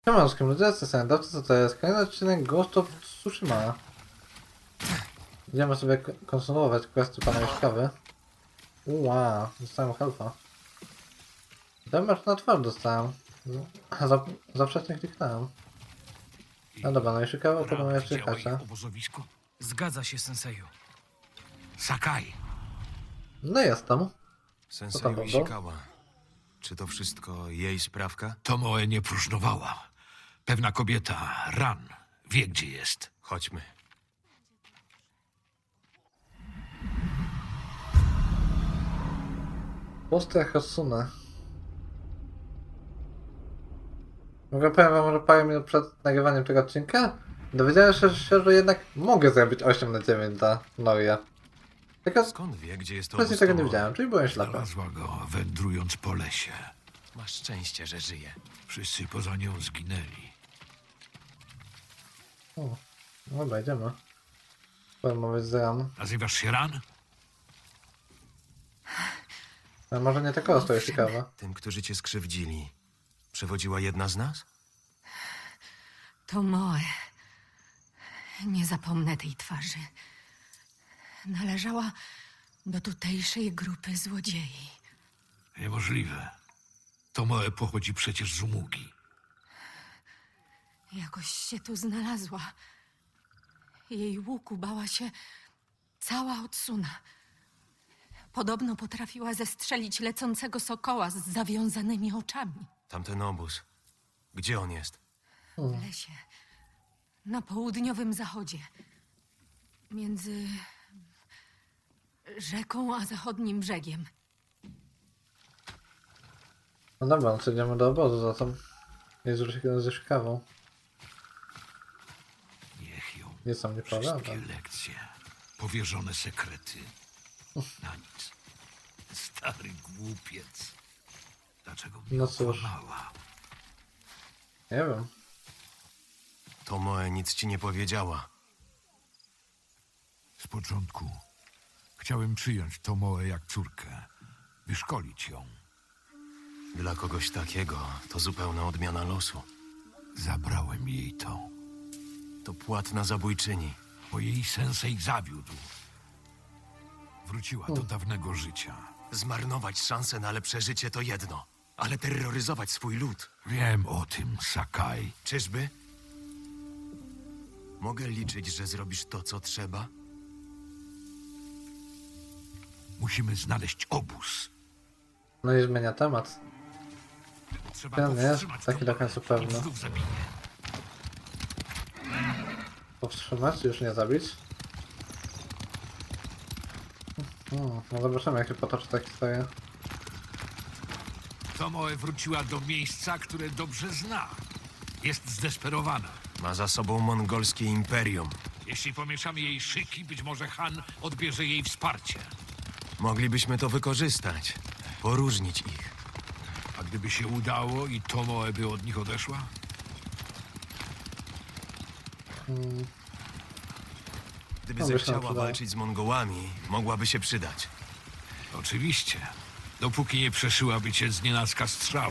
Siema, z kim ludzie, co to jest? Kolejny odcinek Ghost of Tsushima. Idziemy sobie konsumować questy pana Jaszkawy. Uła, dostałem health'a. Damage na twarz dostałem. Za wcześnie kliknąłem. No dobra, no i Jaszkawa, potem jeszcze Hacha. Zgadza się, senseju. Sakai. No jestem. Co tam Sensei było? Ishikawa. Czy to wszystko jej sprawka? Tomoe nie próżnowała. Pewna kobieta, Ran, wie gdzie jest. Chodźmy. Pusty jak Hasune. Mogę powiem wam, że parę minut przed nagrywaniem tego odcinka dowiedziałem się, że jednak mogę zrobić 8 na 9 dla Noria. Tylko Skąd wie, gdzie jest to wcześniej tego nie widziałem, czyli byłem ślepy. Znalazła go, wędrując po lesie. Masz szczęście, że żyje. Wszyscy poza nią zginęli. O, dobra, idziemy. Porozmawiać z Ran. Nazywasz się Ran? A może nie tak ostro, jest ciekawe. Tym, którzy cię skrzywdzili, przewodziła jedna z nas? Tomoe. Nie zapomnę tej twarzy. Należała do tutejszej grupy złodziei. Niemożliwe. Tomoe pochodzi przecież z Umugi. Jakoś się tu znalazła. Jej łuku bała się cała Otsuna. Podobno potrafiła zestrzelić lecącego sokoła z zawiązanymi oczami. Tamten obóz. Gdzie on jest? W lesie. Na południowym zachodzie. Między rzeką a zachodnim brzegiem. No dobra, no to idziemy do obozu zatem. Jest ze Jaszkawą. Niech ją. Jest tam nieprawda? Wszystkie lekcje. Powierzone sekrety. Na nic. Stary głupiec. Dlaczego mnie No cóż. okłamała? Nie wiem. Tomoe nic ci nie powiedziała. Z początku chciałem przyjąć Tomoe jak córkę. Wyszkolić ją. Dla kogoś takiego to zupełna odmiana losu. Zabrałem jej to, To płatna zabójczyni. bo jej sensei zawiódł. Wróciła do dawnego życia. Zmarnować szansę na lepsze życie to jedno, ale terroryzować swój lud. Wiem o tym, Sakai. Czyżby? Mogę liczyć, że zrobisz to, co trzeba? Musimy znaleźć obóz. No i zmienia temat. Trzeba Ten jest powstrzymać taki do Tomoe, końca nim pewny. znów zabiję. Powstrzymać, już nie zabić. No zobaczymy, jak się potoczy ta historia. Tomoe wróciła do miejsca, które dobrze zna. Jest zdesperowana. Ma za sobą mongolskie imperium. Jeśli pomieszamy jej szyki, być może Han odbierze jej wsparcie. Moglibyśmy to wykorzystać. Poróżnić ich. A gdyby się udało i Tomoe by od nich odeszła? Gdyby No, by się zechciała przydało. walczyć z Mongołami, mogłaby się przydać. Oczywiście. Dopóki nie przeszyłaby cię z nienacka strzału.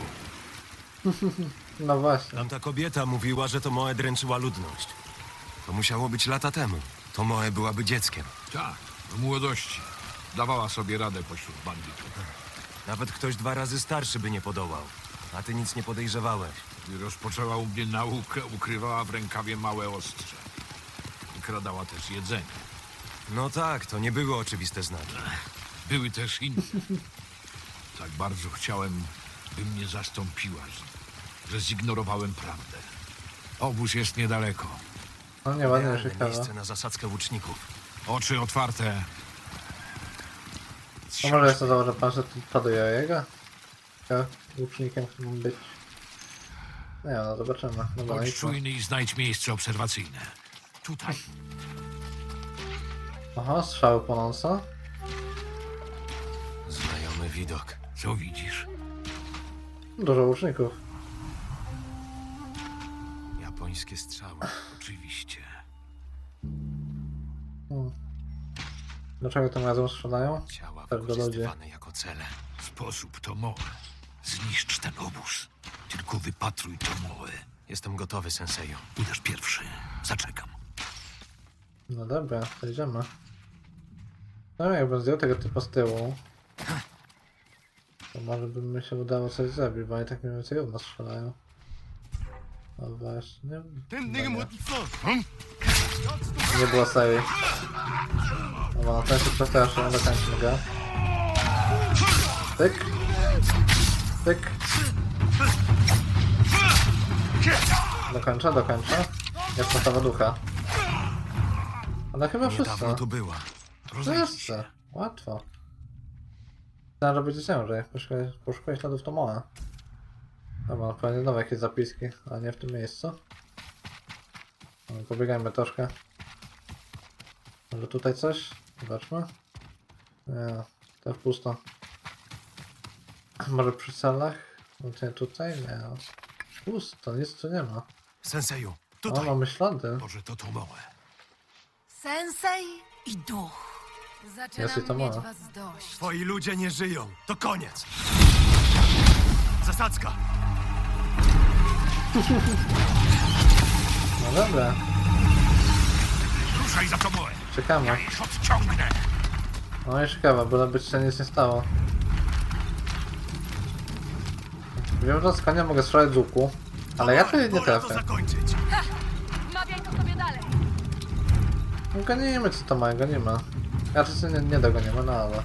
No właśnie. Tamta kobieta mówiła, że Tomoe dręczyła ludność. To musiało być lata temu. Tomoe byłaby dzieckiem. Tak, w młodości. Dawała sobie radę pośród bandytów. Nawet ktoś 2 razy starszy by nie podołał. A ty nic nie podejrzewałeś. Gdy rozpoczęła u mnie naukę, ukrywała w rękawie małe ostrze. Wykradała też jedzenie. No tak, to nie było oczywiste znaki. Były też inne. Tak bardzo chciałem, by mnie zastąpiła, że zignorowałem prawdę. Obóz jest niedaleko. No nie ładnie, Idealne Jaszkawa. miejsce na zasadzkę łuczników. Oczy otwarte. A może jeszcze założę pan, że tu paduje jego? Ja łucznikiem chcę być. Nie no, zobaczymy. Dobra, Bądź i co? czujny i znajdź miejsce obserwacyjne. Tutaj. Aha, strzały płonące. Znajomy widok. Co widzisz? Dużo łuczników. Japońskie strzały. Oczywiście. Dlaczego tym razem strzelają? Ciała Tak, do ludzi. wykorzystywane jako cele. Sposób Tomoe. Zniszcz ten obóz. Tylko wypatruj Tomoe. Jestem gotowy, senseju. Idziesz pierwszy. Zaczekam. No dobra, to idziemy. No jakbym zdjął tego typu z tyłu, to może by mi się udało coś zrobić, bo oni tak mniej więcej równo strzelają. No właśnie. Nie było serii. No bo ten się przestraszył, ale dokończmy go. Tyk. Tyk. Dokończę. Jest postawa ducha. Ale chyba wszyscy. Niedawno tu była. Wszyscy. Łatwo. Myślałem, że będzie ciężej. Poszukuję śladów Tomoe. Dobra, pewnie znowu jakieś zapiski, ale nie w tym miejscu. No, pobiegajmy troszkę. Może tutaj coś? Zobaczmy. Nie, to pusto. Może przy celach? No nie tutaj? Nie. Pusto, nic tu nie ma. Senseju, O, tutaj. mamy ślady. Może to Tomoe. Sensei i duch. Jest i to Zaczynam mieć mała. was dość. Twoi ludzie nie żyją. To koniec. Zasadzka. No dobra, Ruszaj za Tomoe. czekamy. Ja ich odciągnę. No i ciekawe, byleby się nic nie stało. Wiem, że z konia mogę strzelać z łuku, ale ja tutaj nie Pora to trafię. zakończyć. Mawiaj to sobie dalej. No gonimy co to ma, gonimy. Ja czy nie dogonimy, no ale...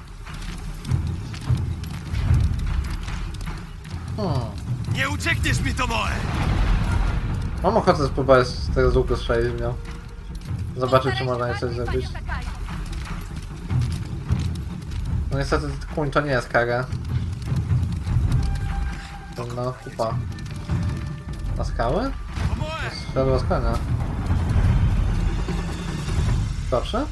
Nie uciekniesz mi, Tomoe! Mam ochotę spróbować z tego z łuku strzelić w nią. Zobaczyć, czy można jej coś zrobić. No niestety kuń to nie jest kara. To no, kupa. Na skały? Tomoe! Światło z konia. Proszę?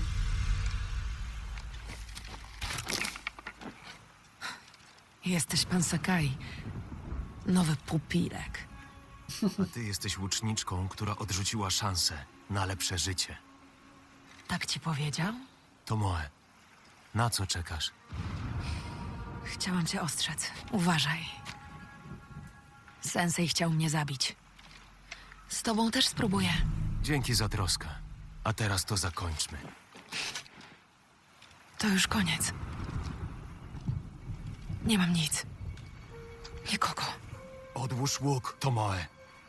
Jesteś pan Sakai. Nowy pupilek. A ty jesteś łuczniczką, która odrzuciła szansę na lepsze życie. Tak ci powiedział? Tomoe, na co czekasz? Chciałam cię ostrzec. Uważaj. Sensei chciał mnie zabić. Z tobą też spróbuję. Dzięki za troskę. A teraz to zakończmy. To już koniec. Nie mam nic. Nikogo. Odłóż łuk, Tomoe.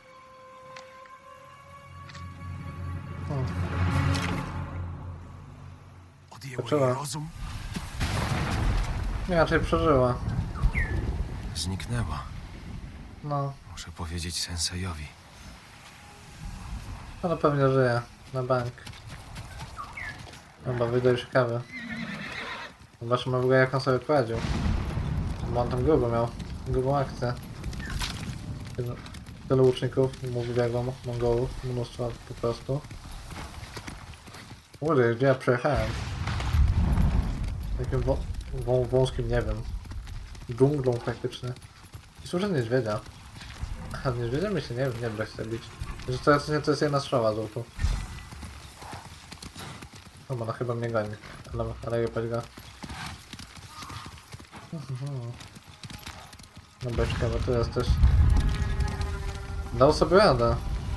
Odjęło Zaczęła. jej rozum? Nie, raczej przeżyła. Zniknęła. No, Muszę powiedzieć sensejowi. ale pewnie żyje. Na bank. Chyba wydaje się kawy. Zobaczymy w ogóle jak on sobie poradził. Bo on tam grubo miał. Grubą akcję. Tylu łuczników mu wybiegło, Mongołów, mnóstwo po prostu. Kurde, gdzie ja przejechałem? Takim wąskim, nie wiem. Dżunglą praktycznie. I słyszę niedźwiedzia. A niedźwiedzia mi się nie da się zabić. Że to jest jedna strzała z łuku. No bo no chyba mnie goni. Ale jebać go. No beczka, bo tu jesteś. Dał sobie radę.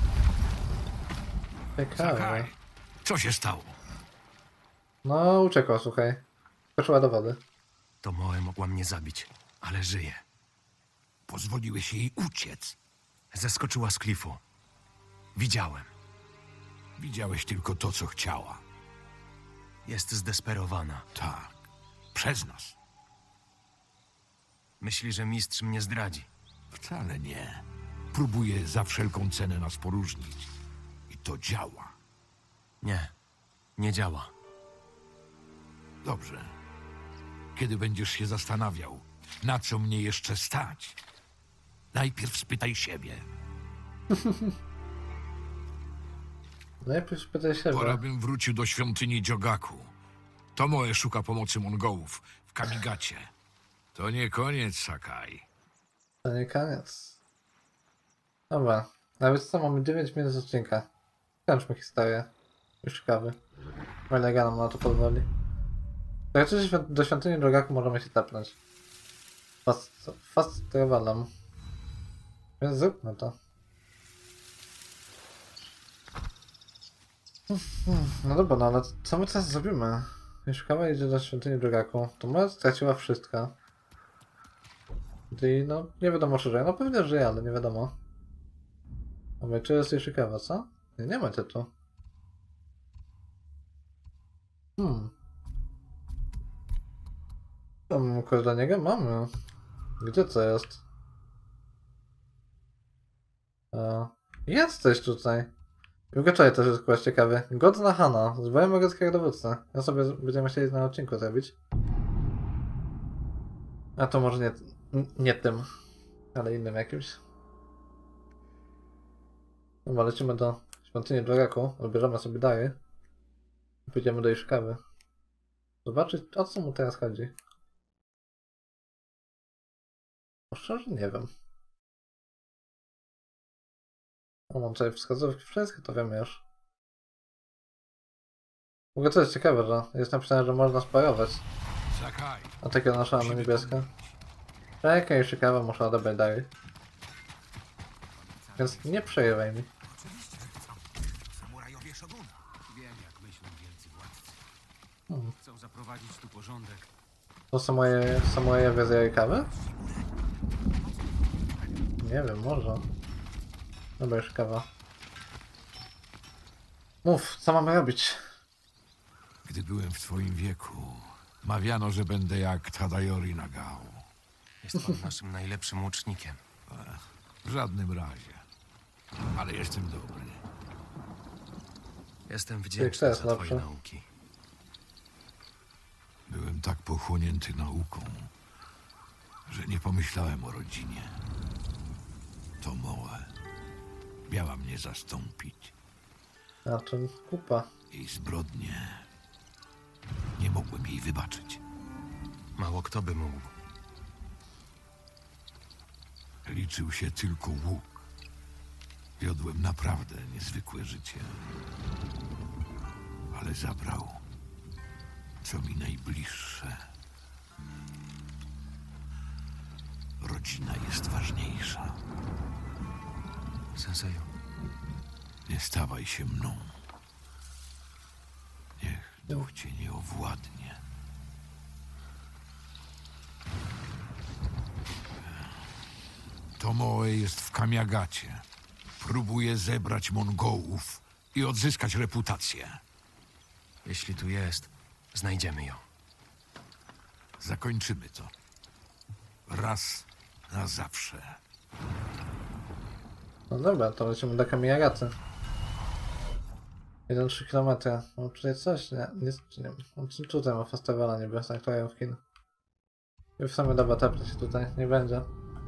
Ciekawe. Sakai, co się stało? No uciekła, słuchaj. Skoczyła do wody. Tomoe mogła mnie zabić, ale żyje. Pozwoliłeś jej uciec. Zeskoczyła z klifu. Widziałem. Widziałeś tylko to, co chciała. Jest zdesperowana. Tak. Przez nas. Myśli, że mistrz mnie zdradzi. Wcale nie. Próbuje za wszelką cenę nas poróżnić. I to działa. Nie, nie działa. Dobrze. Kiedy będziesz się zastanawiał, na co mnie jeszcze stać, najpierw spytaj siebie. Najpierw spytaj siebie. Pora bym wrócił do świątyni Jogaku. Tomoe szuka pomocy Mongołów w Kamigacie. To nie koniec, Sakai. To nie koniec. Dobra. Nawet co, mamy 9 minut odcinka. Kończmy historię. Już ciekawy. Elegana na to pozwoli. Tak czy do świątyni Jogaku możemy się tepnąć. Fast travelem. Więc zróbmy to. No dobra, no ale co my teraz zrobimy? Mieszkała idzie do świątyni Dżogaku. To Moja straciła wszystko. I no, nie wiadomo czy żyje. No pewnie żyje, ale nie wiadomo. A my czy jest Ishikawa, co? Nie ma tytułu. Mam kogoś dla niego? Mamy. Gdzie to jest? Jesteś tutaj. Jugoczaj też jest chyba ciekawy. Godna Hana. Zwołem mogę dowódcę. Ja sobie będziemy chcieli na odcinku zrobić. A to może nie tym, ale innym jakimś. Dobra, lecimy do świątyni Dżogaku. Odbierzemy sobie dary. I pójdziemy do Ishikawy. Zobaczyć, o co mu teraz chodzi. No szczerze nie wiem. O, mam tutaj wskazówki, wszystko to wiemy już. W ogóle to jest ciekawe, że jest napisane, że można sparować. Sakai, A takiego nasza na niebieska. Czekaj, Ishikawa, muszę odebrać dary. Więc nie przerywaj mi. Samurajowie Szoguna. Wiem, jak myślą wielcy władcy. Chcą zaprowadzić tu porządek. To są moje wiezy kawy? Nie wiem, może. Dobra, już kawa. Mów, co mamy robić? gdy byłem w twoim wieku, mawiano, że będę jak Tadayori Nagao. Jest on naszym najlepszym łucznikiem. W żadnym razie. Ale jestem dobry. Jestem Ty wdzięczny też za twoje lepszy. nauki. Byłem tak pochłonięty nauką, że nie pomyślałem o rodzinie. To Moe miała mnie zastąpić. A to kupa. Jej zbrodnie nie mogłem jej wybaczyć. Mało kto by mógł. Liczył się tylko łuk. Wiodłem naprawdę niezwykłe życie. Ale zabrał, co mi najbliższe. Rodzina jest ważniejsza. Senseju, Nie stawaj się mną. Niech duch cię nie owładnie. Tomoe jest w Kamiagacie. Próbuje zebrać Mongołów i odzyskać reputację. jeśli tu jest, znajdziemy ją. Zakończymy to. Raz na zawsze. No dobra, to lecimy do Kamiyagaty. 1,3 km. No czyli coś, nie? Nie no, tutaj ma festiwala niby, sanktuarium w Chin. I w sumie dobra, tepnę się tutaj, nie będzie.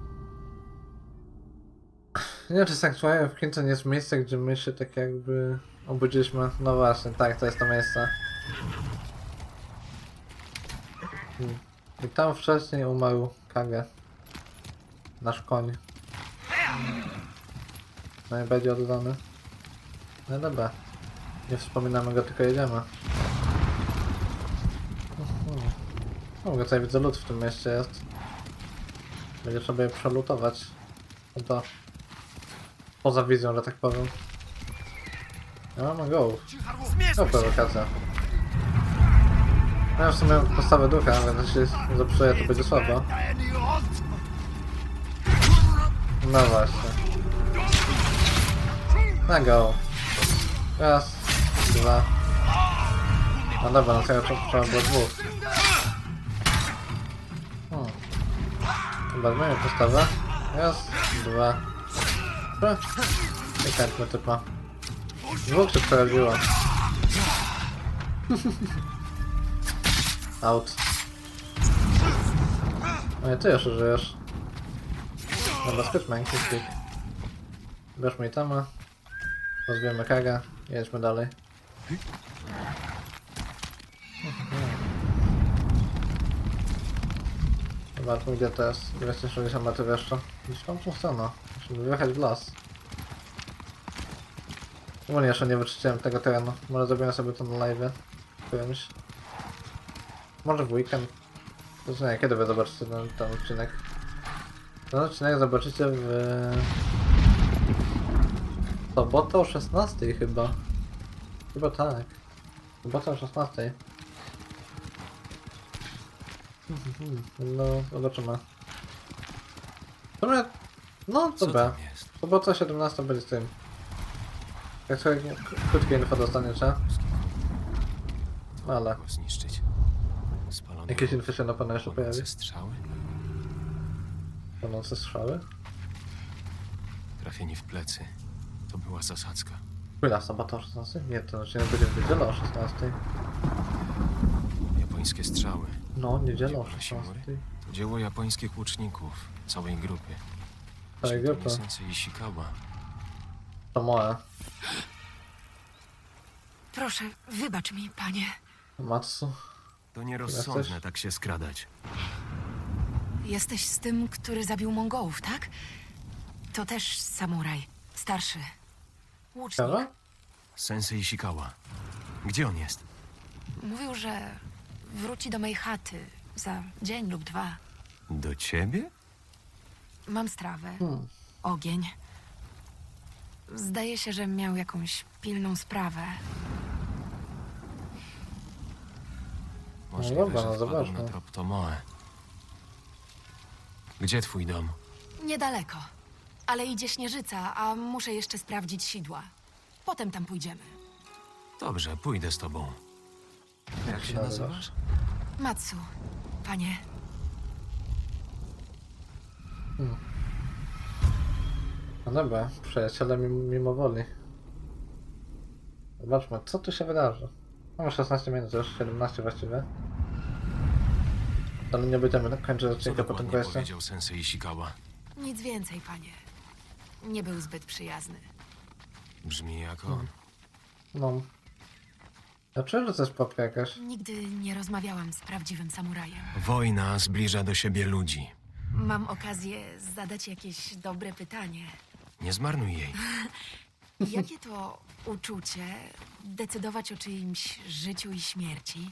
Nie wiem, czy sanktuarium w Chin to nie jest miejsce, gdzie my się tak jakby obudziliśmy. No właśnie, tak, to jest to miejsce. I tam wcześniej umarł Kage. Nasz koń. Najbardziej oddany. No dobra. Nie wspominamy go, tylko jedziemy. O, tutaj widzę lód w tym mieście jest. Będzie trzeba je przelutować. No to poza wizją, że tak powiem. Ja mam go. To prowokacja. Ja w sumie postawę ducha, więc jeśli zepsuję, to będzie słabo. No właśnie. Na go. Raz, dwa. No dobra, no to ja trzeba było dwóch. Chyba zmienię postawę. Raz, dwa, trzy. I chętny typa. Dwóch się przeraziło. Out. No i ty jeszcze żyjesz. Dobra, skocz męki, klik. Bierzmy itemy. Rozwijamy Kaga i jedźmy dalej. Zobaczmy gdzie to jest. 260 metrów jeszcze. Gdzieś tam tą stronę. Musimy wyjechać w las. Czemu jeszcze nie wyczyściłem tego terenu? Może zrobimy sobie to na live. Którymś. Może w weekend. To nie, kiedy wy zobaczycie ten odcinek? Ten odcinek zobaczycie w sobotę o 16 chyba. Chyba tak. Chyba o 16. No, zobaczymy. W sumie, no Co dobra. tam jest? Sobota 17 będzie z tym. Jak sobie krótkie info dostaniecie. No ale Go zniszczyć. Spalone jakieś info się na pewno jeszcze pojawi. płonące strzały? Płonące strzały. Trafienie w plecy. To była zasadzka. Chwila, sobota o 16? Nie, to znaczy nie będziemy w niedzielę o 16. Japońskie strzały. No, niedzielę o Dzieło 16. Shimura? To dzieło japońskich łuczników. Całej grupy. Całej Czy to grupy. nie Sensei Ishikawa? To moje. Proszę, wybacz mi, panie. Matsu. To nierozsądne Jesteś? tak się skradać. Jesteś z tym, który zabił Mongołów, tak? To też samuraj. Starszy. Łucznik. Ciekawe? Sensei Ishikawa. Gdzie on jest? Mówił, że wróci do mej chaty za dzień lub dwa. Do ciebie? Mam strawę, Hmm. ogień. Zdaje się, że miał jakąś pilną sprawę. Możliwe, dobra, że no wpadł zobaczmy. na trop Tomoe. Gdzie twój dom? Niedaleko. Ale idzie śnieżyca, a muszę jeszcze sprawdzić sidła. Potem tam pójdziemy. Dobrze, pójdę z tobą. Jak się Dobra. nazywasz? Matsu, panie. No dobra, przyjaciele mimo woli. Zobaczmy, co tu się wydarzy. Mamy 16 minut, już 17 właściwie. Ale nie będziemy kończyć Co odcinka po tym dokładnie questie. powiedział Sensei Ishikawa? Nic więcej, panie. Nie był zbyt przyjazny. Brzmi jak on. No. Ja czuję, że to jest papka jakaś. Nigdy nie rozmawiałam z prawdziwym samurajem. Wojna zbliża do siebie ludzi. Mam okazję zadać jakieś dobre pytanie. Nie zmarnuj jej. Jakie to uczucie decydować o czyimś życiu i śmierci?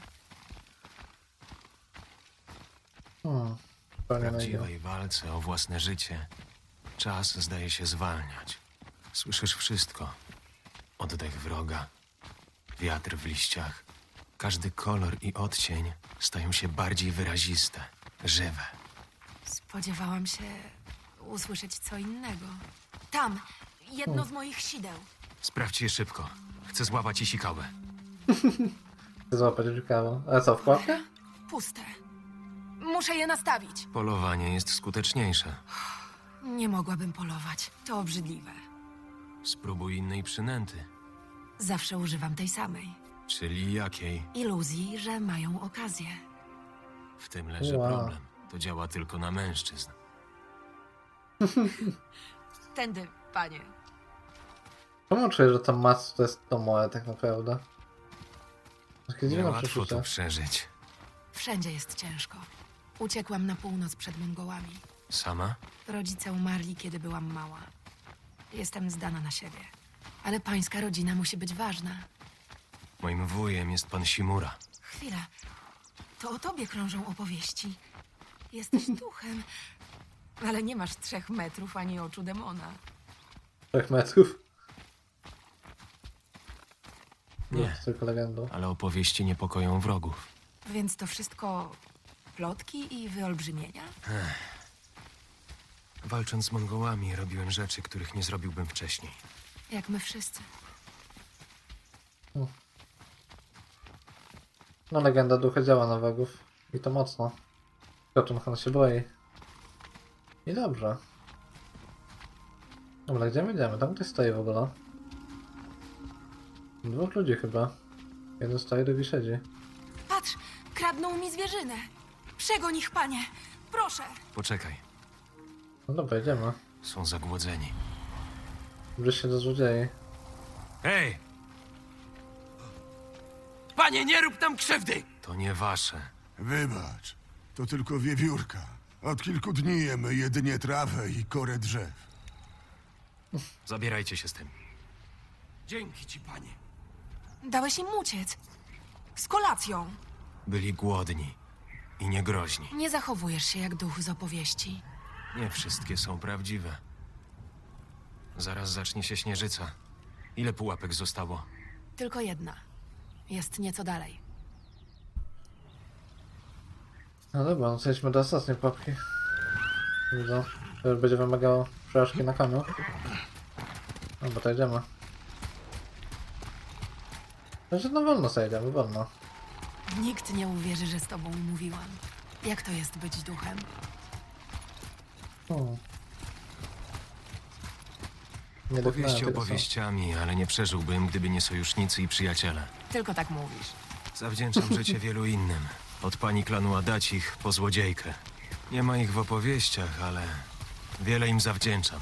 W Zupełnie na innym. prawdziwej walce o własne życie czas zdaje się zwalniać. Słyszysz wszystko. Oddech wroga, wiatr w liściach. Każdy kolor i odcień stają się bardziej wyraziste, żywe. Spodziewałam się usłyszeć co innego. Tam, jedno z moich sideł. Sprawdź je szybko. Chcę złapać Ishikawę. Chcę złapać ciekawe. A co, wkładkę? Puste. Muszę je nastawić. Polowanie jest skuteczniejsze. Nie mogłabym polować. To obrzydliwe. Spróbuj innej przynęty. Zawsze używam tej samej. Czyli jakiej? Iluzji, że mają okazję. W tym leży Wow. problem. To działa tylko na mężczyzn. Tędy, panie. Czemu czuję, że to Matsu to jest to moje tak naprawdę? Takie dziwne Niełatwo przeczucie. tu przeżyć. Wszędzie jest ciężko. Uciekłam na północ przed Mongołami. Sama? Rodzice umarli, kiedy byłam mała. Jestem zdana na siebie. Ale pańska rodzina musi być ważna. Moim wujem jest pan Shimura. Chwila. To o tobie krążą opowieści. Jesteś duchem. Ale nie masz 3 metrów ani oczu demona. 3 metrów. Nie. Jest tylko legendą. Ale opowieści niepokoją wrogów. Więc to wszystko plotki i wyolbrzymienia? Walcząc z Mongołami robiłem rzeczy, których nie zrobiłbym wcześniej. Jak my wszyscy. No legenda ducha działa na wrogów. I to mocno. Khotun Han się boi. I dobrze. Dobra, gdzie my idziemy? Tam ktoś stoi w ogóle. 2 ludzi chyba. Jeden stoi, drugi siedzi. Patrz, kradną mi zwierzynę. Przegoń ich, panie. Proszę. Poczekaj. No dobra, idziemy. Są zagłodzeni. Zbliż się do złodziei. Hej! Panie, nie rób tam krzywdy! To nie wasze. Wybacz, to tylko wiewiórka. Od kilku dni jemy jedynie trawę i korę drzew. Zabierajcie się z tym. Dzięki ci, panie. Dałeś im uciec. Z kolacją. Byli głodni i niegroźni. Nie zachowujesz się jak duch z opowieści. Nie wszystkie są prawdziwe. Zaraz zacznie się śnieżyca. Ile pułapek zostało? Tylko jedna. Jest nieco dalej. No dobra, no przejdźmy do ostatniej pułapki. Widzę, to już będzie wymagało przełączki na koniu. No bo to idziemy. Znaczy no wolno sobie idziemy, wolno. Nikt nie uwierzy, że z tobą mówiłam. Jak to jest być duchem? Nie Opowieści dokonałem tego opowieściami, ale nie przeżyłbym, gdyby nie sojusznicy i przyjaciele. Tylko tak mówisz. Zawdzięczam życie wielu innym. Od pani klanu Adacich po złodziejkę. Nie ma ich w opowieściach, ale wiele im zawdzięczam.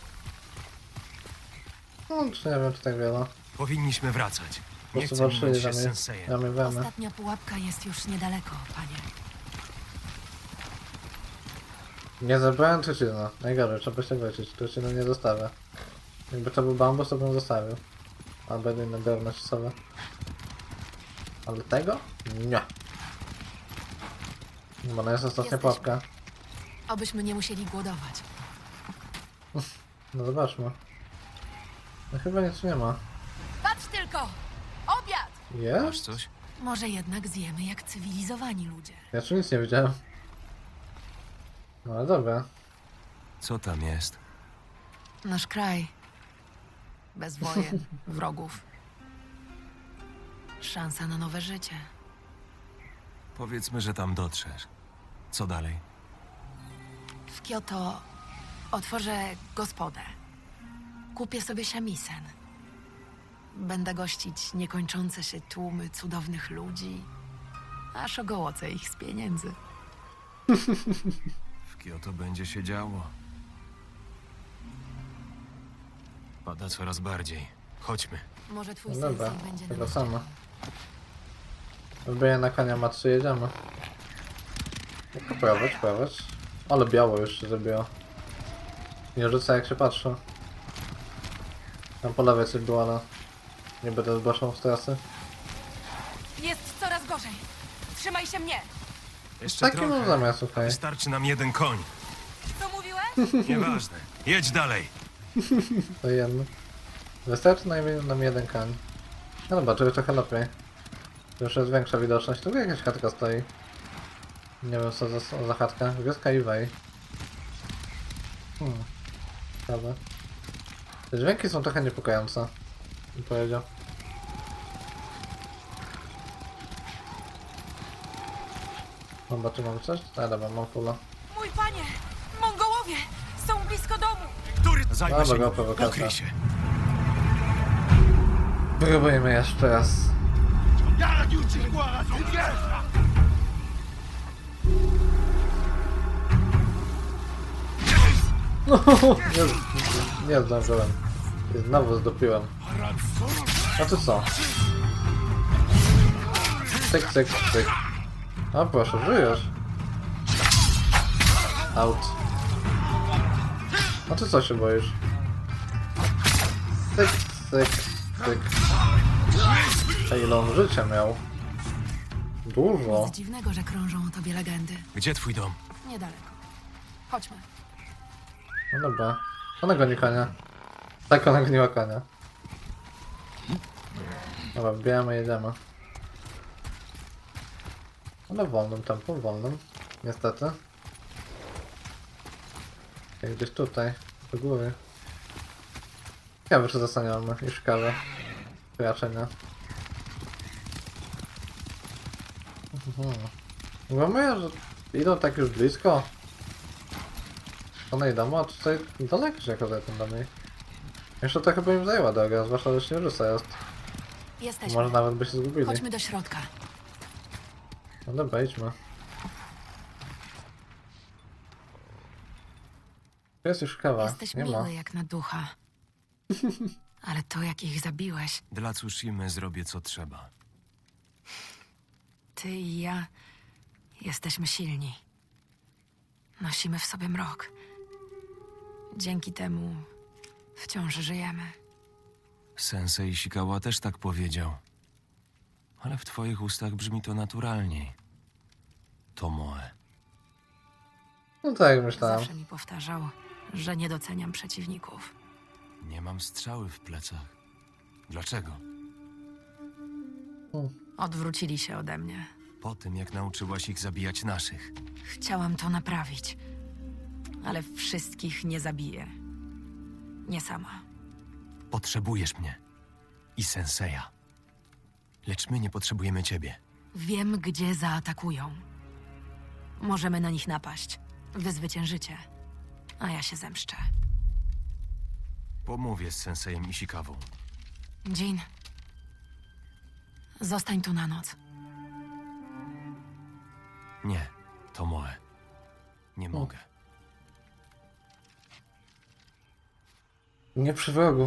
No, czy nie wiem, czy tak wiele. Powinniśmy wracać. Po Nie prostu chcę minąć walczyli się z za sensejem. mnie wiemy. Ostatnia pułapka jest już niedaleko, panie. Nie zabrałem trzciny. Najgorzej, trzeba się wrócić. Trzciny nie zostawię. Jakby to był bambus, to bym zostawił. Albo inne drewno cisowe. Ale tego? Nie. Bo ona jest ostatnia Jesteśmy. pułapka. Obyśmy nie musieli głodować. No zobaczmy. No chyba nic nie ma. Patrz tylko! Obiad! Masz Jest? coś? Może jednak zjemy jak cywilizowani ludzie. Ja tu nic nie widziałem. No ale dobra. Co tam jest? Nasz kraj. Bez wojen, wrogów. Szansa na nowe życie. Powiedzmy, że tam dotrzesz. Co dalej? W Kyoto otworzę gospodę. Kupię sobie shamisen. Będę gościć niekończące się tłumy cudownych ludzi, aż ogołocę ich z pieniędzy. W Kyoto będzie się działo. Pada coraz bardziej. Chodźmy. Może twój No dobra, sensei będzie tego nam samo. Wbiję na konia ma 3, jedziemy. Prawać, prawać. Ale biało już się zrobiło. Nie rzuca jak się patrzy. Tam po lewej coś było, ale nie będę zgłaszał z trasy. Jest coraz gorzej. Trzymaj się mnie. Jeszcze Taki mam zamiar, słuchaj. Wystarczy nam jeden koń. Co mówiłeś? Nieważne. Jedź dalej. To jedno. Wystarczy nam jeden koń. No dobra, to już trochę lepiej. To już jest większa widoczność. Tu jakaś chatka stoi. Nie wiem co za chatka. Wioska Iwej. Ciekawe. Te dźwięki są trochę niepokojące. Bym powiedział. Dobra, tu mam coś? A dobra, mam fulla. Mój panie! Mongołowie! Są blisko domu! Zajmę Dobra, się go nim. prowokacja. Ukryj się. Próbujemy jeszcze raz. Nie zdążyłem. I znowu zdopiłem. A to co? Cyk, cyk, cyk. O proszę, żyjesz. Out. A ty co się boisz? Cyk, cyk, cyk. A ile on życia miał? Dużo. Nic dziwnego, że krążą o tobie legendy. Gdzie twój dom? Niedaleko. Chodźmy. No dobra. Ona goni konia. Tak, ona goniła konia. Dobra, wbijamy, jedziemy. Ale wolnym tempem, wolnym. Niestety. Jak gdzieś tutaj, do góry. Ciekawe, czy zostaniemy i szukamy. Raczej nie. Bo my, że idą tak już blisko. One idą, a tutaj daleko się jako ten do niej. Jeszcze to chyba im zajęła droga, zwłaszcza, że śnieżyca jest. Jesteśmy. Może nawet by się zgubili. Chodźmy do środka. No dobra, idźmy. Tu jest już kawa. Jesteś Nie ma. miły jak na ducha. Ale to, jak ich zabiłeś, Dla Tsushimy zrobię co trzeba. ty i ja, jesteśmy silni. Nosimy w sobie mrok. Dzięki temu wciąż żyjemy. Sensei Ishikawa też tak powiedział. Ale w twoich ustach brzmi to naturalniej. Tomoe. No tak jak myślałem. Zawsze mi powtarzał, że nie doceniam przeciwników. Nie mam strzały w plecach. Dlaczego? Odwrócili się ode mnie. Po tym, jak nauczyłaś ich zabijać naszych. Chciałam to naprawić, ale wszystkich nie zabiję. Nie sama. Potrzebujesz mnie. I Senseja. Lecz my nie potrzebujemy ciebie. Wiem, gdzie zaatakują. Możemy na nich napaść. Wy zwyciężycie, a ja się zemszczę. Pomówię z Sensejem Ishikawą. Jin, zostań tu na noc. Nie, Tomoe. Nie mogę. Nie przy wrogu.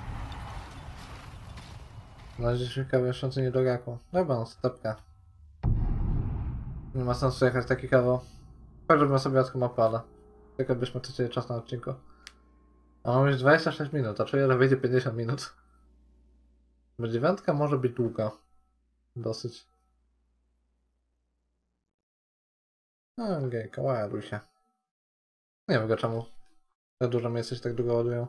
Na razie ciekawe jeszcze nie do raku. Dobra, no stopka. Nie ma sensu jechać taki kawał. Tak, żebym sobie łatwo mapę, ale tylko byśmy tracili czas na odcinku. A mam już 26 minut, a czuję, że wyjdzie 50 minut. Bo 9 może być długa. Dosyć. No, gejka, ładuj się. Nie wiem czemu tak dużo miejsc się tak długo ładują.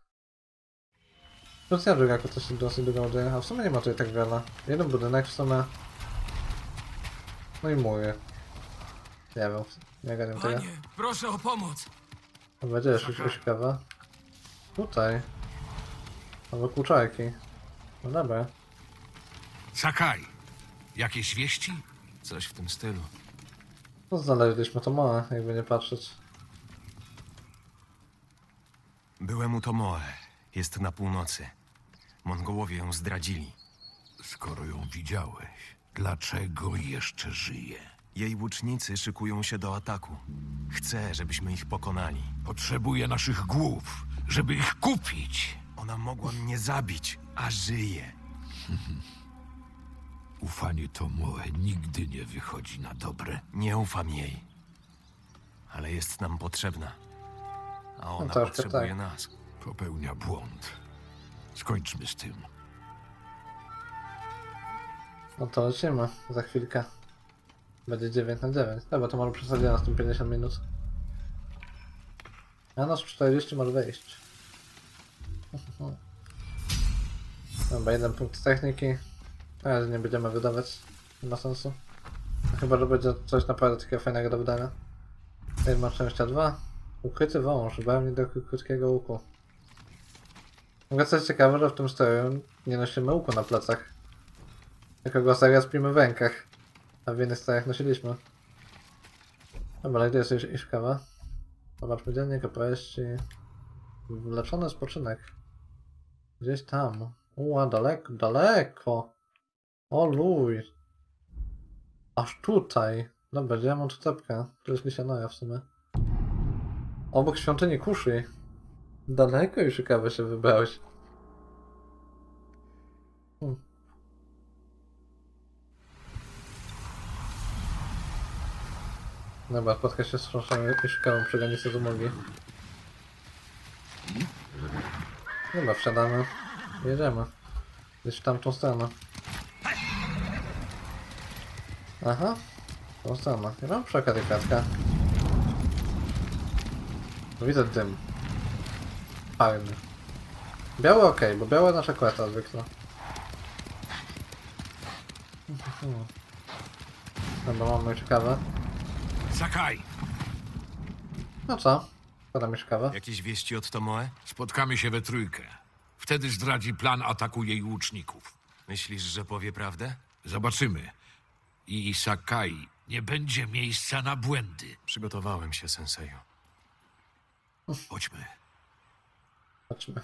Lucja Juraku też się dosyć długo ładuje, a w sumie nie ma tutaj tak wiele. Jeden budynek w sumie. No i mury. Nie wiem, nie gadam tego. Proszę o pomoc! Będzie jeszcze ciekawe. Tutaj. Albo kurczaki. No dobra. Sakai, jakieś wieści? Coś w tym stylu. No znaleźliśmy to małe, jakby nie patrzeć. Byłem u Tomoe. Jest na północy. Mongołowie ją zdradzili. Skoro ją widziałeś, dlaczego jeszcze żyje? Jej łucznicy szykują się do ataku. Chcę, żebyśmy ich pokonali. Potrzebuje naszych głów, żeby ich kupić. Ona mogła mnie zabić, a żyje. Ufanie Tomoe nigdy nie wychodzi na dobre. Nie ufam jej. Ale jest nam potrzebna. A ona troszkę potrzebuje tak. nas. Popełnia błąd. Skończmy z tym. No to lecimy za chwilkę. Będzie 9 na 9. Dobra, to może przesadzić nas tym 50 minut. A nas 40 może wejść. Dobra, jeden punkt techniki. Na razie nie będziemy wydawać. Nie ma sensu. Chyba, że będzie coś naprawdę takiego fajnego do wydania. Tutaj ma szczęścia 2. Ukryty wąż, barwnik do krótkiego łuku. Mogę coś ciekawe, że w tym stroju nie nosimy łuku na plecach. Tylko go seria spimy w rękach. A w innych strojach nosiliśmy. Dobra, ale gdzie jest iż kawa? Zobaczmy dziennik opowieści. Wleczony spoczynek. Gdzieś tam. Uła, daleko, daleko. O luj. Aż tutaj. Dobra, gdzie ja mam tu tepkę? To jest Lisianoja w sumie. Obok świątyni Kushi. Daleko już ciekawe się wybrałeś. Dobra, spotka się z chrząszczami i szukałem przy granicy z umogi. Dobra, wsiadamy. Jedziemy. Gdzieś w tamtą stronę. Aha. W tą stronę. Nie mam przy okazji kwiatka. Widzę dym. Fajny. Biały ok, bo białe nasza kweta zwykle. Dobra, mamy ciekawe. Sakai, No co? Podam mi ciekawe. Jakieś wieści od Tomoe? spotkamy się we trójkę. Wtedy zdradzi plan ataku jej łuczników. Myślisz, że powie prawdę? Zobaczymy. I Sakai, nie będzie miejsca na błędy. Przygotowałem się, Senseju. Chodźmy. Chodźmy.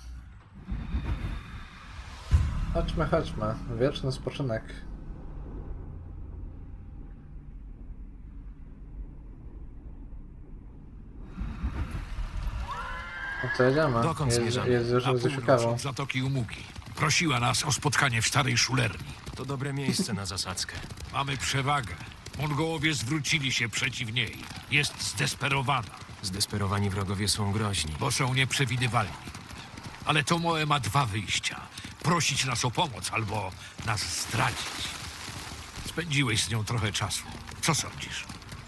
Chodźmy, chodźmy. Wieczny spoczynek. No to jedziemy. Dokąd zmierzamy? Jest już Na ze północ ciekawą. od Zatoki Umugi. Prosiła nas o spotkanie w starej szulerni. To dobre miejsce na zasadzkę. Mamy przewagę. Mongołowie zwrócili się przeciw niej. Jest zdesperowana, Zdesperowani wrogowie są groźni. bo są nieprzewidywalni. Ale Tomoe ma dwa wyjścia. Prosić nas o pomoc albo nas zdradzić. Spędziłeś z nią trochę czasu. Co sądzisz?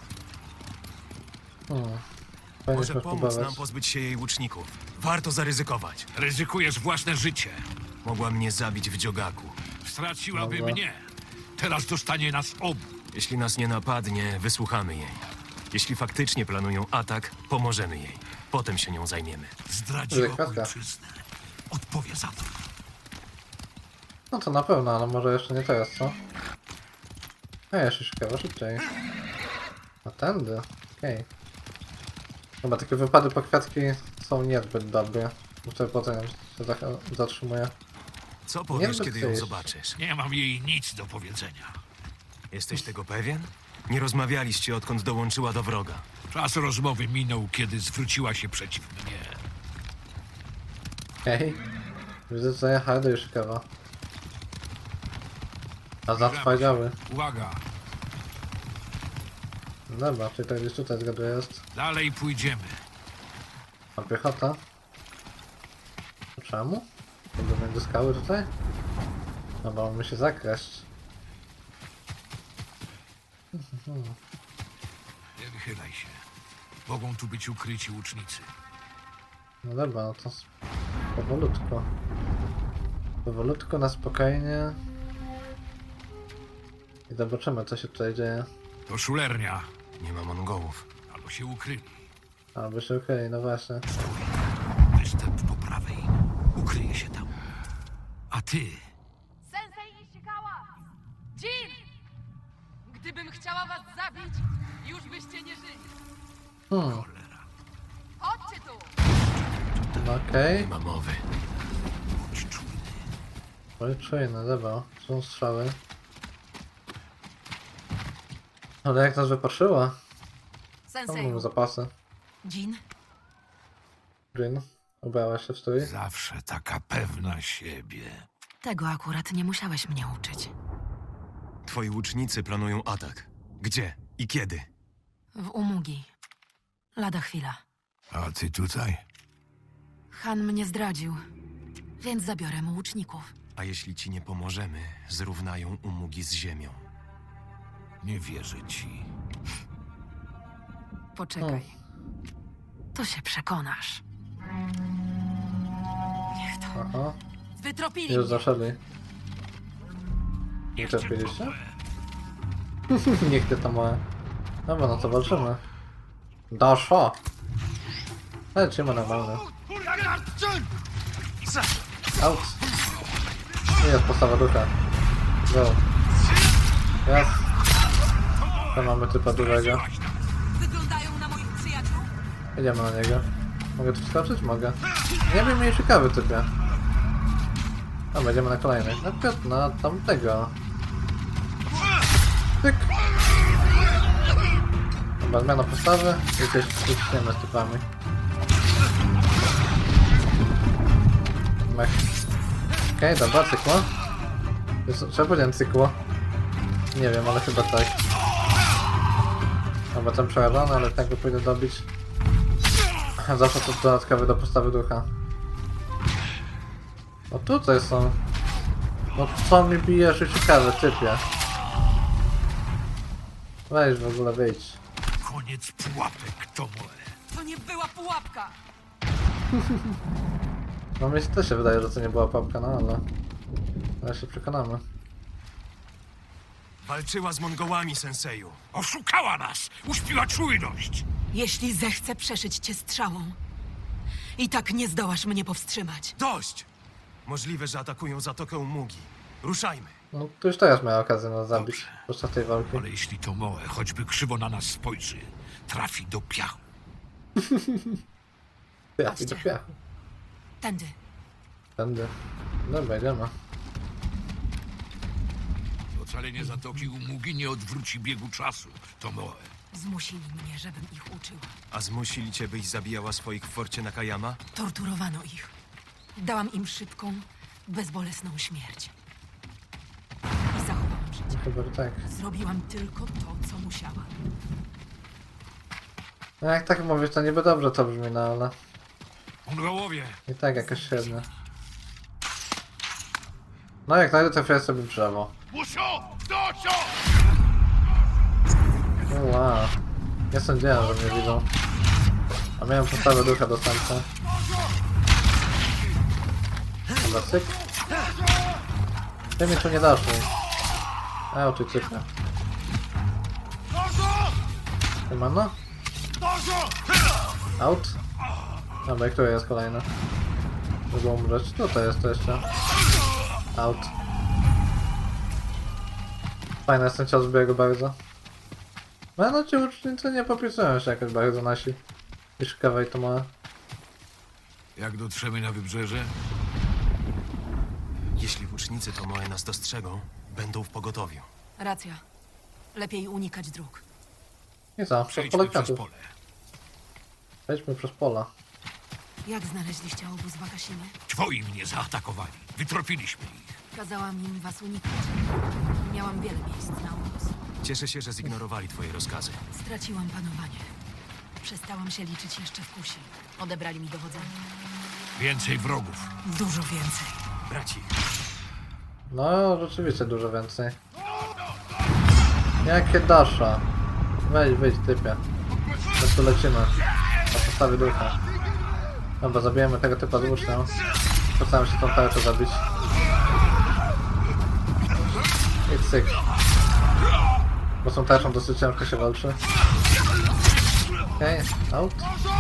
Fajnie Może się pomóc spróbować. nam pozbyć się jej łuczników. Warto zaryzykować. Ryzykujesz własne życie. Mogła mnie zabić w Dziogaku. Straciłaby Dobra. mnie. Teraz dostanie nas obu. Jeśli nas nie napadnie, wysłuchamy jej. Jeśli faktycznie planują atak, pomożemy jej. Potem się nią zajmiemy. Zdradziła Kratka. ojczyznę. Odpowie za to. No to na pewno, ale może jeszcze nie teraz, co? A jeszcze ciekawe, szybciej. A tędy, okej. Chyba takie wypady po kwiatki są niezbyt dobre. Bo wtedy potem się zatrzymuje. Co powiesz, bez kiedy ją przejścia. zobaczysz? Nie mam jej nic do powiedzenia. Jesteś tego pewien? Nie rozmawialiście, odkąd dołączyła do wroga. Czas rozmowy minął, kiedy zwróciła się przeciw mnie. Okej. Widzę, że hardy już kawa. A zatrwadziały. Uwaga, Dobra, czyli to gdzieś tutaj zgaduję jest. dalej pójdziemy. A piechota? Czemu? Będą między skały tutaj? No bo mamy się zakraść. Nie wychylaj się. Mogą tu być ukryci łucznicy. No dobra, no to powolutku. Powolutku, na spokojnie. I zobaczymy, co się tutaj dzieje. To szulernia. Nie ma Mongołów. Albo się ukryli. Albo się ukryli, no właśnie. Występ po prawej. Ukryje się tam. A ty? Sensei Ishikawa! Jin! Gdybym chciała was zabić, już byście nie żyli. Cholera. Chodźcie tu! No okej. Nie ma mowy. Bądź czujny. Oj, czujne, dobra. Są strzały. Ale jak nas wypatrzyła? Tam mamy Senseju. zapasy. Jin, Green. Ubrała się w strój. Zawsze taka pewna siebie. tego akurat nie musiałeś mnie uczyć. Twoi łucznicy planują atak. Gdzie i kiedy? W Umugi. Lada chwila. A ty tutaj? Han mnie zdradził, więc zabiorę mu łuczników. A jeśli ci nie pomożemy, zrównają Umugi z ziemią. Nie wierzę ci. Poczekaj. To się przekonasz. Niech to... Aha. Wytropili Już mnie. zaszedli. Nie trafiliście? Niech ty tam małe. Dobra, no to walczymy. Dasza! Lecimy normalnie. Out! I jest postawa ducha. Go. Jest. To mamy typa dużego. Wyglądają na moich przyjaciół? Idziemy na niego. Mogę tu wskoczyć? Mogę. Nie wiem, mniej ciekawy typie. A będziemy na kolejny. Najpierw na tamtego. Tyk. Dobra, zmiana postawy i coś uciśniemy z typami. Mech. Okej, dobra, cykło. Trzeba powiedzieć cykło. Nie wiem, ale chyba tak. Dobra, ten przerażony, ale tak go pójdę dobić. Zawsze to dodatkowy do postawy ducha. No tutaj są. No co mi bijesz i ciekawe, typie. Weź w ogóle wyjdź. Koniec pułapek, Tomoe. To nie była pułapka! No mi też się wydaje, że to nie była papka, no ale się przekonamy. Walczyła z Mongołami, senseju. Oszukała nas! Uśpiła czujność! Jeśli zechcę przeszyć cię strzałą, i tak nie zdołasz mnie powstrzymać. Dość! Możliwe, że atakują Zatokę Umugi. Ruszajmy. No to już teraz miała okazję nas zabić Dobrze. podczas tej walki. Ale jeśli Tomoe choćby krzywo na nas spojrzy, trafi do piachu. Ja i do piachu. Tędy. Tędy. Dobra, idziemy. Ocalenie Zatoki Umugi nie odwróci biegu czasu, Tomoe. Zmusili mnie, żebym ich uczyła. A zmusili cię, byś zabijała swoich w forcie Nakayama? Torturowano ich. Dałam im szybką, bezbolesną śmierć. I zachowałam życie. Chyba tak. Zrobiłam tylko to, co musiałam. No jak tak mówisz, to niby dobrze to brzmi, no ale Mongołowie! i tak jakoś średnio. No jak najdę trafię sobie drzewo. Wow. Nie sądziłem, że mnie widzą. A miałem postawę ducha dostępną. Dobra, cyk. Ty mi tu nie dasz mi. Ty cypę. Siemano? Out? Dobra, który jest kolejny? Żeby umrzeć. Tutaj jest to jeszcze. Out. Fajny jest ten cios w biegu bardzo. No ci łucznicy nie popisują się jakoś bardzo nasi. I szkawej to ma. Jak dotrzemy na wybrzeże? Jeśli łucznicy Tomoe nas dostrzegą, będą w pogotowiu. Racja. Lepiej unikać dróg. I co? Przez Przejdźmy pole przez kwiatów. pole. Przejdźmy przez pola. Jak znaleźliście obóz Wakashimy? Twoi mnie zaatakowali. Wytropiliśmy ich. Kazałam im was unikać. Miałam wiele miejsc na obóz. Cieszę się, że zignorowali twoje rozkazy. Straciłam panowanie. Przestałam się liczyć jeszcze w kusi. Odebrali mi dowodzenie. Więcej wrogów. Dużo więcej. Braci, No, rzeczywiście dużo więcej. Jakie dasza? Wyjdź typie. My tu lecimy. Na podstawie ducha. Dobra, zabijemy tego typa z łucznią. Postaram się tą tarczę zabić. I cyk. Bo są tarczą dosyć ciężko się walczy. Okej, out.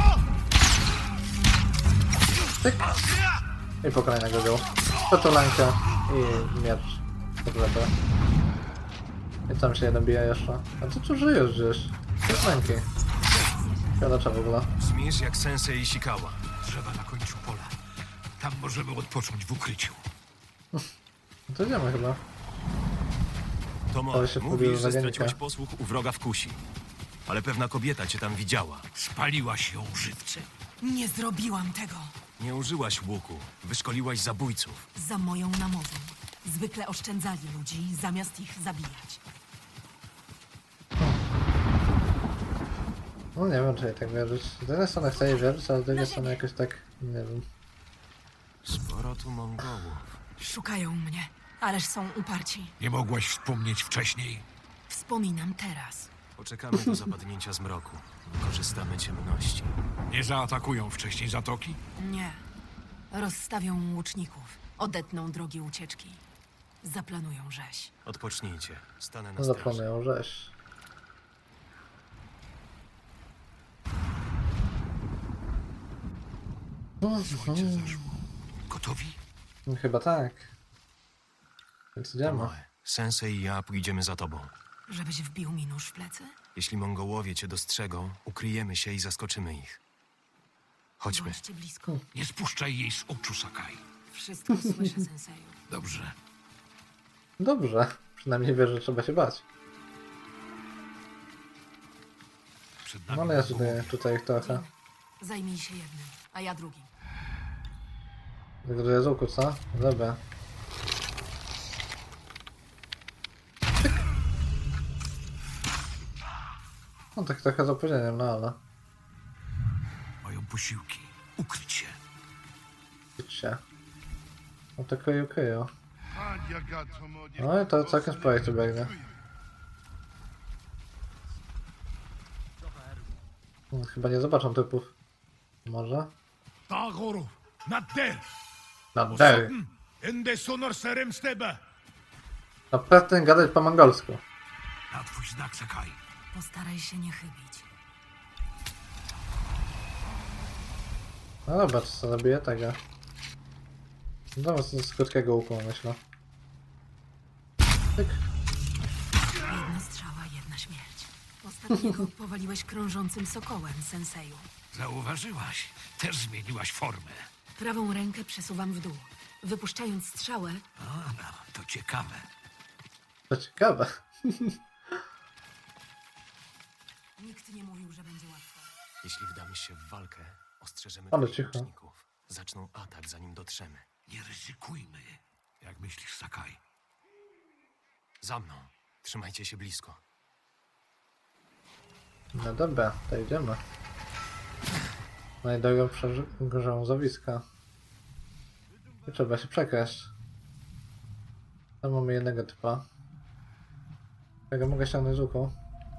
Cyk. I po kolejnego go. Petulankę i miecz. Dobrze. I tam się jeden bije jeszcze. A ty tu żyjesz gdzieś? Jest męki. Siadacza w ogóle. zmierz jak Sensei Ishikawa. Trzeba na końcu pola. Tam możemy odpocząć w ukryciu. No to idziemy chyba. Tomo, Ale się wkurzyłem mówisz, za że Genika. straciłaś posłuch u wroga w kusi. Ale pewna kobieta cię tam widziała. Spaliłaś ją żywcem. Nie zrobiłam tego. Nie użyłaś łuku. Wyszkoliłaś zabójców. Za moją namową. Zwykle oszczędzali ludzi, zamiast ich zabijać. No nie wiem, czy jej tak wierzyć. Z jednej strony chcę jej wierzyć, ale z drugiej strony jakoś tak... nie wiem. Sporo tu Mongołów. Szukają mnie, ależ są uparci. Nie mogłaś wspomnieć wcześniej? Wspominam teraz. Poczekamy do zapadnięcia zmroku. Wykorzystamy ciemności. Nie zaatakują wcześniej zatoki? Nie. Rozstawią łuczników. Odetną drogi ucieczki. Zaplanują rzeź. Odpocznijcie. Stanę na No straży. zaplanują rzeź. Słońce zaszło. Gotowi? Chyba tak. Więc idziemy. Tomoe, Sensei i ja pójdziemy za tobą. Żebyś wbił mi nóż w plecy? Jeśli Mongołowie cię dostrzegą, ukryjemy się i zaskoczymy ich. Chodźmy. Bądźcie blisko. Nie spuszczaj jej z oczu, Sakai. Wszystko słyszę, senseju. Dobrze. Dobrze. Przynajmniej wiesz, że trzeba się bać. Przed nami No ale ja Mongołowie. tutaj ich trochę. Zajmij się jednym, a ja drugim. Wygląda z łuku, co? Dobra. No tak trochę z opóźnieniem, no ale... Mają posiłki. Ukryć się. Idź się. No to kryju. No i to całkiem z projektu biegnie. Chyba nie zobaczą typów. Może? Tagoro, natter, Na der. ende sonor serem stebe. No przestań gadać po mongolsku. Na twój znak, Sakai. Postaraj się nie chybić. No dobra, co zabiję tego. Dobra, z krótkiego łuku myślę. Tyk. Jedna strzała, jedna śmierć. Ostatniego powaliłeś krążącym sokołem, senseju. Zauważyłaś. Też zmieniłaś formę. Prawą rękę przesuwam w dół. Wypuszczając strzałę, No, to ciekawe. To ciekawe. nikt nie mówił, że będzie łatwo. Jeśli wdamy się w walkę, ostrzeżemy Ale twoich cicho. łuczników. Zaczną atak, zanim dotrzemy. Nie ryzykujmy. Jak myślisz, Sakai? Za mną. Trzymajcie się blisko. No dobra, to idziemy. Najdrogo grzązowiska. I trzeba się przekraść. Tam mamy jednego typa. Tego mogę ściągnąć z łuku.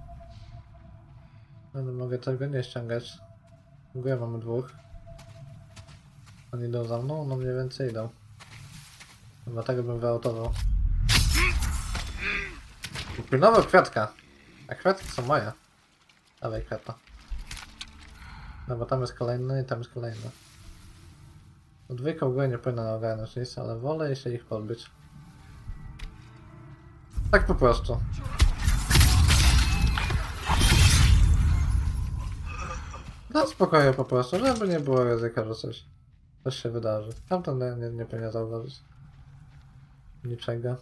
Ale mogę tego nie ściągać. W górę mamy dwóch. Oni idą za mną? No mniej więcej idą. Chyba tego bym wyautował. Pilnował kwiatka. A kwiatki są moje. Dawaj kwiata. No bo tam jest kolejny i tam jest kolejny. No dwójka w ogóle nie powinna ogarnąć nic, ale wolę się ich pozbyć. Tak po prostu. No spokojnie po prostu, żeby nie było ryzyka, że coś się wydarzy. Tamten nie powinien zauważyć niczego.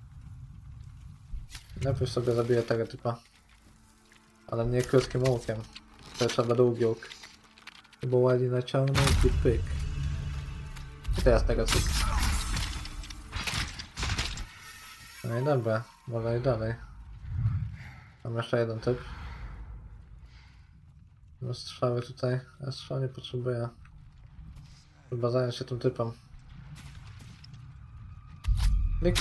Najpierw sobie zabiję tego typa. Ale nie krótkim łukiem. To trzeba długi łuk. Bo ładnie naciągnąć i pyk. I teraz tego cyk. No i dobra, może i dalej. Mam jeszcze jeden typ. No strzały tutaj, a strzał nie potrzebuję. Chyba zająć się tym typem. Klik.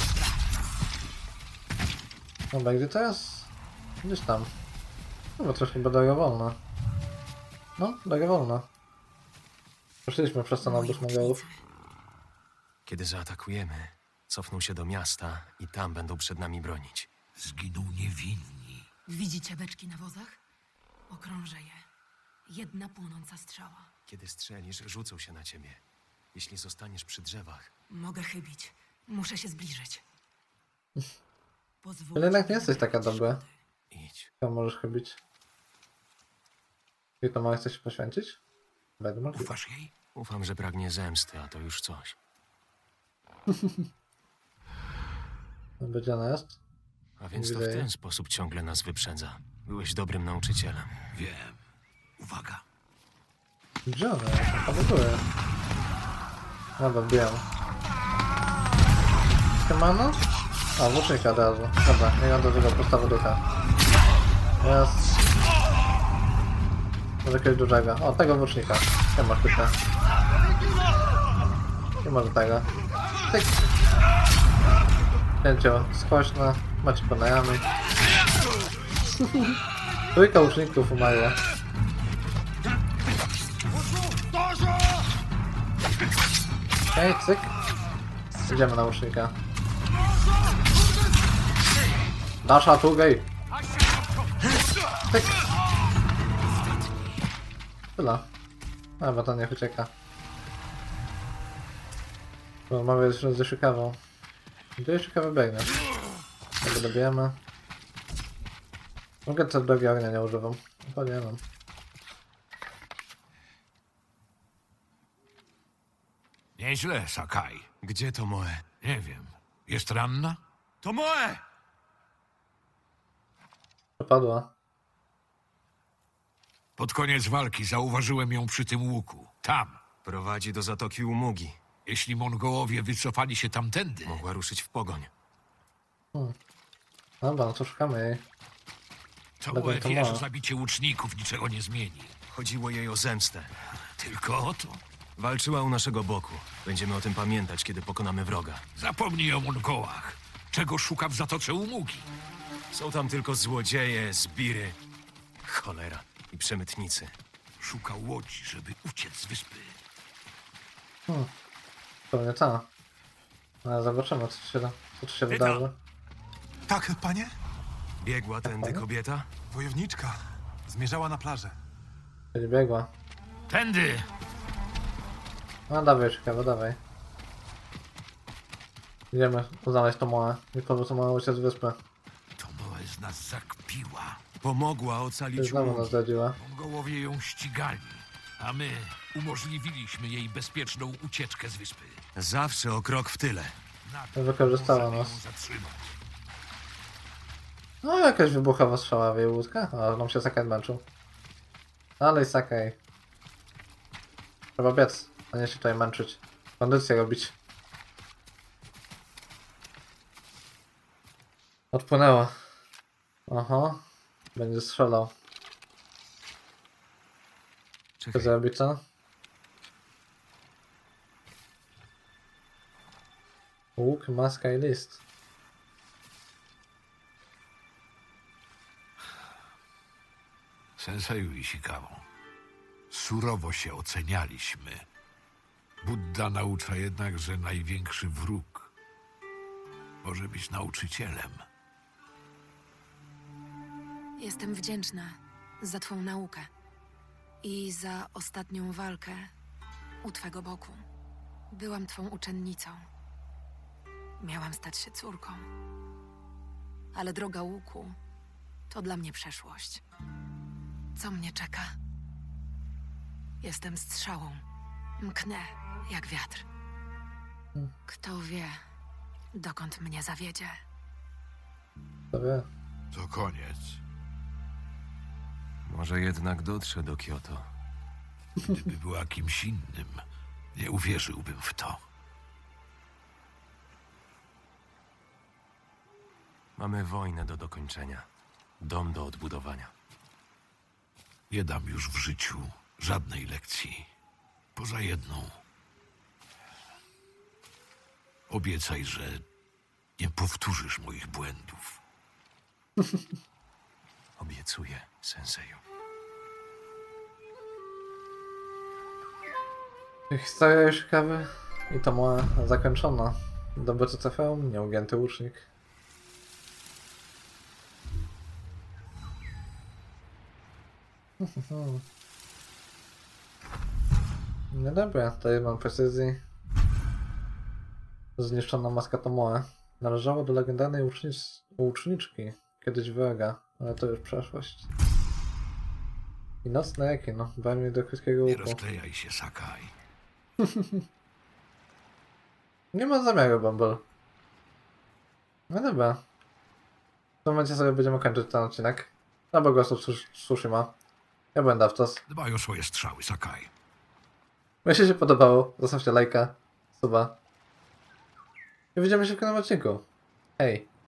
Dobra, gdzie teraz? Gdzieś tam. No bo troszkę chyba droga wolna. No, droga wolna. Poszliśmy przez ten obóz Mongołów. Kiedy zaatakujemy, cofną się do miasta i tam będą przed nami bronić. Zginą niewinni. Widzicie beczki na wozach? Okrążę je. Jedna płonąca strzała. Kiedy strzelisz, rzucą się na ciebie. Jeśli zostaniesz przy drzewach, Mogę chybić. Muszę się zbliżyć. Ale jednak nie jesteś taka dobra. idź. To możesz chybić. I to ma chcesz się poświęcić? Będę mógł. Ufasz jej? Ufam, że pragnie zemsty, a to już coś. Będzie ona jest? A więc to w Wydaje. ten sposób ciągle nas wyprzedza. Byłeś dobrym nauczycielem. Wiem. Uwaga. Gdzie ona jest? Awantuję. Dobra, wbijam. Siemano? A, włócznika od razu. Dobra, nie mam do tego postawy ducha. Jest. Może jakiegoś dużego. O, tego włócznika. Nie masz tutaj. Nie może tego. Tyk. Pięcio skośne. Macie ponajamy. Trójka łuczników umarła. Okej, cyk. Idziemy na łucznika. Dasza tu gej. Cyk. Tyle. A, bo to niech ucieka. Bo mamy już rozdeszykawą. Gdzie jeszcze kawy biegnie? Tego dobijemy. Mogę też drogi ognia nie używam. Powinienem. Nieźle, Sakai. Gdzie to Moe? Nie wiem. Jest ranna? To Moe! Przepadła. Pod koniec walki zauważyłem ją przy tym łuku. Tam. Prowadzi do Zatoki Umugi. Jeśli Mongołowie wycofali się tamtędy, Mogła ruszyć w pogoń. Dobra, no to szukamy jej. to Dobra, to wie, ma. że zabicie łuczników niczego nie zmieni. Chodziło jej o zemstę. Tylko o to. Walczyła u naszego boku. Będziemy o tym pamiętać, kiedy pokonamy wroga. Zapomnij o Mongołach. Czego szuka w Zatoce Umugi? Są tam tylko złodzieje, zbiry, cholera i przemytnicy. Szuka łodzi, żeby uciec z wyspy. To nie ta. Ale zobaczymy, co tu się wydarzy. Tak, panie? Biegła tędy kobieta? Wojowniczka. Zmierzała na plażę. Czyli biegła. Tędy! No dawaj, ciekawe, dawaj. Idziemy znaleźć tą mołę. Nie powiem, co ma uciec z wyspy. To z nas zakpiła. Pomogła Ty ocalić znowu nas Umugi. zdradziła. Mongołowie ją ścigali, a my umożliwiliśmy jej bezpieczną ucieczkę z wyspy. Zawsze o krok w tyle. Na to Wykorzystała możemy nas. ją zatrzymać. No jakaś wybuchowa strzała w jej łódkę. A, nam się Sakai męczył. Dalej Sakai. Trzeba biec, a nie się tutaj męczyć. Kondycję robić. Odpłynęła. Aha. Będzie strzelał. Co Czekaj, zrobi, co? Łuk, maska i list. Senseju Ishikawa, surowo się ocenialiśmy. Buddha naucza jednak, że największy wróg może być nauczycielem. Jestem wdzięczna za twą naukę i za ostatnią walkę u twego boku. Byłam twą uczennicą. Miałam stać się córką. Ale droga łuku to dla mnie przeszłość. Co mnie czeka? Jestem strzałą. Mknę jak wiatr. Kto wie, dokąd mnie zawiedzie. To wie. To koniec. Może jednak dotrze do Kioto. Gdyby była kimś innym, nie uwierzyłbym w to. Mamy wojnę do dokończenia. Dom do odbudowania. Nie dam już w życiu żadnej lekcji. Poza jedną. Obiecaj, że nie powtórzysz moich błędów. Obiecuję, senseju. Historia już ciekawa i to ma zakończona. Dobry trofeum, nieugięty łucznik. No dobra, tutaj mam precyzji. Zniszczona maska Tomoe. Należała do legendarnej łuczniczki, kiedyś wroga, ale to już przeszłość. I nocne jakie, no, brałem mnie do krótkiego Nie łuku. rozklejaj się, Sakai. Nie ma zamiaru, Bumble. No dobra. W tym momencie sobie będziemy kończyć ten odcinek. Na Ghost of Tsushima. Ja będę Dawtos. Dbaj o swoje strzały, Sakai. Jeśli się podobało, zostawcie lajka, suba. I widzimy się w kolejnym odcinku. Hej!